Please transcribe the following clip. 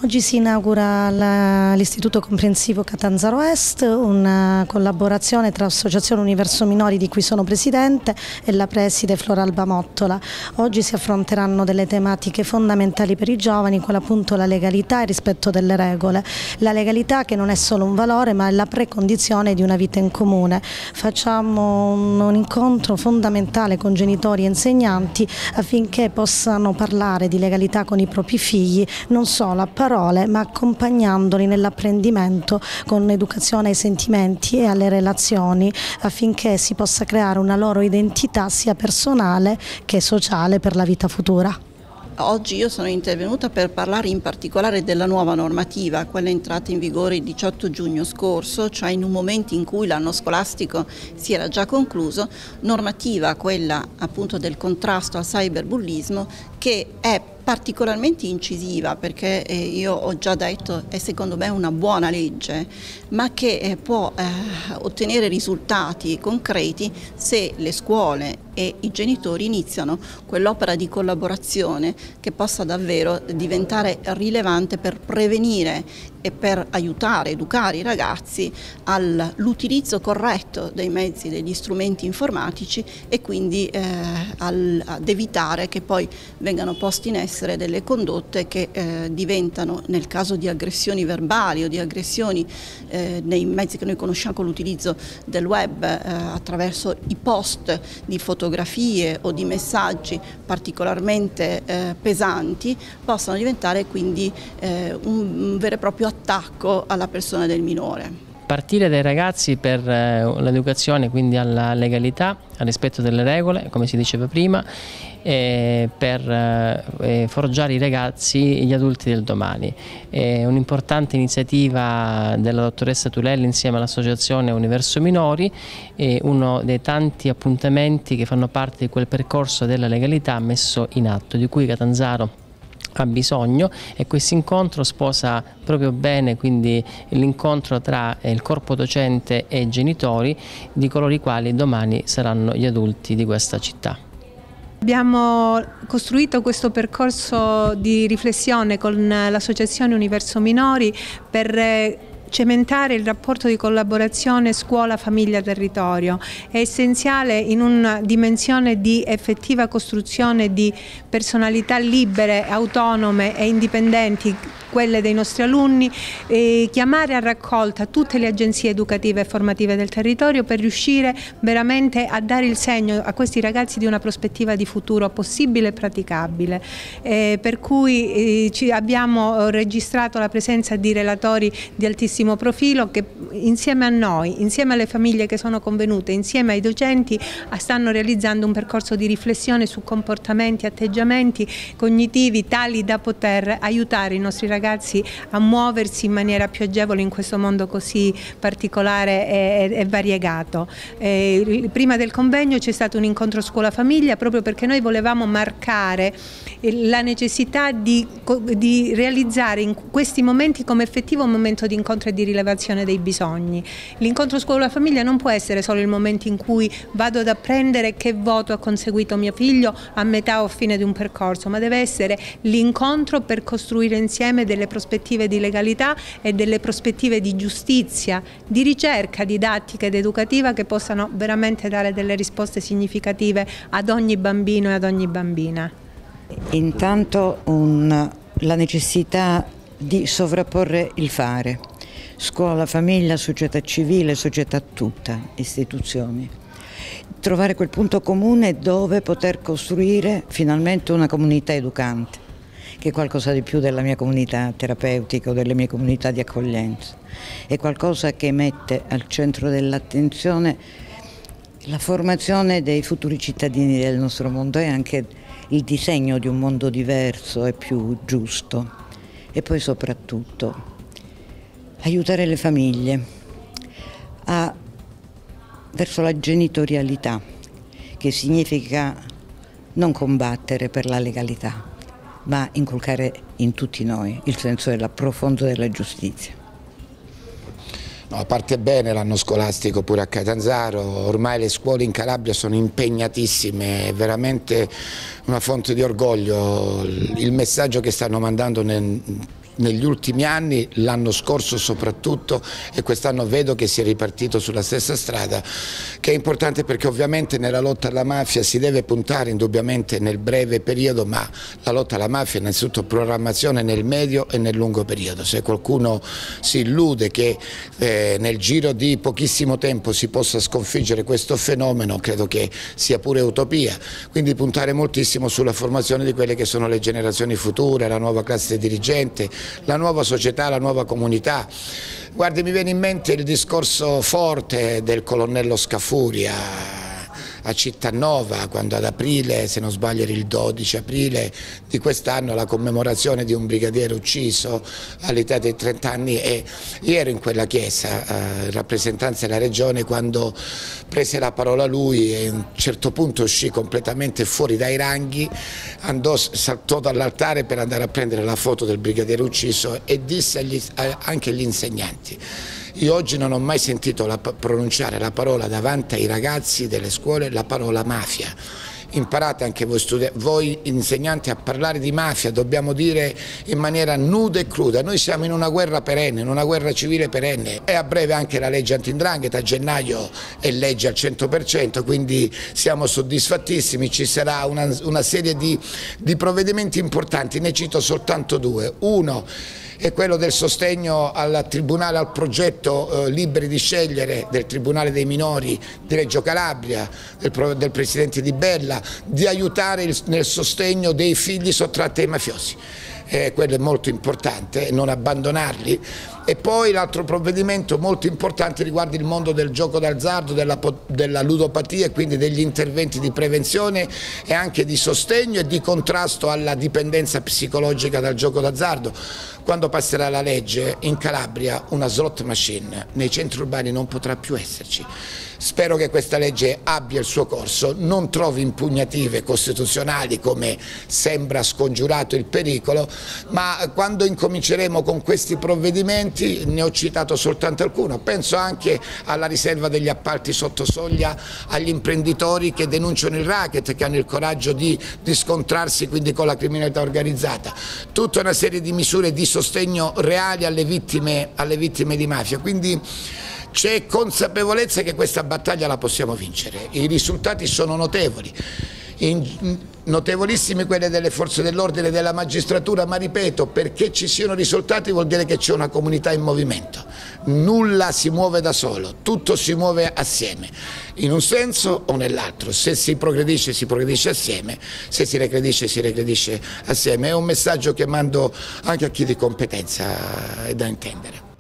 Oggi si inaugura l'Istituto Comprensivo Catanzaro Est, una collaborazione tra Associazione Universo Minori, di cui sono presidente, e la preside Floralba Mottola. Oggi si affronteranno delle tematiche fondamentali per i giovani, quale appunto la legalità e il rispetto delle regole. La legalità, che non è solo un valore, ma è la precondizione di una vita in comune. Facciamo un incontro fondamentale con genitori e insegnanti affinché possano parlare di legalità con i propri figli, non solo a parole, ma accompagnandoli nell'apprendimento con educazione ai sentimenti e alle relazioni, affinché si possa creare una loro identità sia personale che sociale per la vita futura. Oggi io sono intervenuta per parlare in particolare della nuova normativa, quella entrata in vigore il 18 giugno scorso, cioè in un momento in cui l'anno scolastico si era già concluso, normativa quella appunto del contrasto al cyberbullismo, che è particolarmente incisiva, perché io ho già detto è secondo me una buona legge, ma che può ottenere risultati concreti se le scuole e i genitori iniziano quell'opera di collaborazione che possa davvero diventare rilevante per prevenire e per aiutare, educare i ragazzi all'utilizzo corretto dei mezzi, degli strumenti informatici, e quindi ad evitare che poi vengano posti in essere delle condotte che diventano, nel caso di aggressioni verbali o di aggressioni nei mezzi che noi conosciamo con l'utilizzo del web, attraverso i post di fotografie o di messaggi particolarmente pesanti, possano diventare quindi un vero e proprio attacco alla persona del minore. Partire dai ragazzi per l'educazione, quindi alla legalità, al rispetto delle regole, come si diceva prima, per forgiare i ragazzi, gli adulti del domani. È un'importante iniziativa della dottoressa Tulelli insieme all'Associazione Universo Minori, uno dei tanti appuntamenti che fanno parte di quel percorso della legalità messo in atto, di cui Catanzaro ha bisogno, e questo incontro sposa proprio bene quindi l'incontro tra il corpo docente e i genitori di coloro i quali domani saranno gli adulti di questa città. Abbiamo costruito questo percorso di riflessione con l'Associazione Universo Minori per cementare il rapporto di collaborazione scuola-famiglia-territorio. È essenziale in una dimensione di effettiva costruzione di personalità libere, autonome e indipendenti, quelle dei nostri alunni, chiamare a raccolta tutte le agenzie educative e formative del territorio per riuscire veramente a dare il segno a questi ragazzi di una prospettiva di futuro possibile e praticabile. Per cui abbiamo registrato la presenza di relatori di altissimo profilo che insieme a noi, insieme alle famiglie che sono convenute, insieme ai docenti stanno realizzando un percorso di riflessione su comportamenti, atteggiamenti cognitivi tali da poter aiutare i nostri ragazzi a muoversi in maniera più agevole in questo mondo così particolare e variegato. Prima del convegno c'è stato un incontro scuola-famiglia, proprio perché noi volevamo marcare la necessità di realizzare in questi momenti come effettivo momento di incontro e di rilevazione dei bisogni. L'incontro scuola-famiglia non può essere solo il momento in cui vado ad apprendere che voto ha conseguito mio figlio a metà o a fine di un percorso, ma deve essere l'incontro per costruire insieme delle prospettive di legalità e delle prospettive di giustizia, di ricerca didattica ed educativa che possano veramente dare delle risposte significative ad ogni bambino e ad ogni bambina. Intanto la necessità di sovrapporre il fare, scuola, famiglia, società civile, società tutta, istituzioni. Trovare quel punto comune dove poter costruire finalmente una comunità educante, che è qualcosa di più della mia comunità terapeutica o delle mie comunità di accoglienza. È qualcosa che mette al centro dell'attenzione la formazione dei futuri cittadini del nostro mondo e anche il disegno di un mondo diverso e più giusto. E poi soprattutto aiutare le famiglie verso la genitorialità, che significa non combattere per la legalità, ma inculcare in tutti noi il senso profondo della giustizia. No, parte bene l'anno scolastico pure a Catanzaro, ormai le scuole in Calabria sono impegnatissime, è veramente una fonte di orgoglio il messaggio che stanno mandando negli ultimi anni, l'anno scorso soprattutto, e quest'anno vedo che si è ripartito sulla stessa strada, che è importante perché ovviamente nella lotta alla mafia si deve puntare indubbiamente nel breve periodo, ma la lotta alla mafia è innanzitutto programmazione nel medio e nel lungo periodo. Se qualcuno si illude che nel giro di pochissimo tempo si possa sconfiggere questo fenomeno, credo che sia pure utopia, quindi puntare moltissimo sulla formazione di quelle che sono le generazioni future, la nuova classe dirigente, la nuova società, la nuova comunità. Guardi, mi viene in mente il discorso forte del colonnello Scafuri a Cittanova, quando ad aprile, se non sbaglio era il 12 aprile di quest'anno, la commemorazione di un brigadiere ucciso all'età dei 30 anni, e io ero in quella chiesa in rappresentanza della regione quando prese la parola lui e a un certo punto uscì completamente fuori dai ranghi, saltò dall'altare per andare a prendere la foto del brigadiere ucciso e disse anche agli insegnanti: io oggi non ho mai sentito pronunciare la parola davanti ai ragazzi delle scuole, la parola mafia. Imparate anche voi insegnanti a parlare di mafia, dobbiamo dire in maniera nuda e cruda. Noi siamo in una guerra perenne, in una guerra civile perenne, e a breve anche la legge anti-'ndrangheta, a gennaio è legge al 100%, quindi siamo soddisfattissimi. Ci sarà una serie di provvedimenti importanti, ne cito soltanto due. Uno è quello del sostegno al Tribunale, al progetto Liberi di Scegliere del Tribunale dei Minori di Reggio Calabria, del Presidente Di Bella, di aiutare nel sostegno dei figli sottratti ai mafiosi. Quello è molto importante, non abbandonarli. E poi l'altro provvedimento molto importante riguarda il mondo del gioco d'azzardo, della ludopatia, e quindi degli interventi di prevenzione e anche di sostegno e di contrasto alla dipendenza psicologica dal gioco d'azzardo. Quando passerà la legge in Calabria una slot machine nei centri urbani non potrà più esserci. Spero che questa legge abbia il suo corso, non trovi impugnative costituzionali come sembra scongiurato il pericolo, ma quando incominceremo con questi provvedimenti, ne ho citato soltanto alcuno, penso anche alla riserva degli appalti sotto soglia agli imprenditori che denunciano il racket, che hanno il coraggio di scontrarsi quindi con la criminalità organizzata, tutta una serie di misure di sostegno reali alle vittime di mafia. Quindi c'è consapevolezza che questa battaglia la possiamo vincere, i risultati sono notevoli, notevolissimi quelli delle forze dell'ordine e della magistratura, ma ripeto, perché ci siano risultati vuol dire che c'è una comunità in movimento, nulla si muove da solo, tutto si muove assieme, in un senso o nell'altro. Se si progredisce assieme, se si regredisce assieme. È un messaggio che mando anche a chi di competenza è da intendere.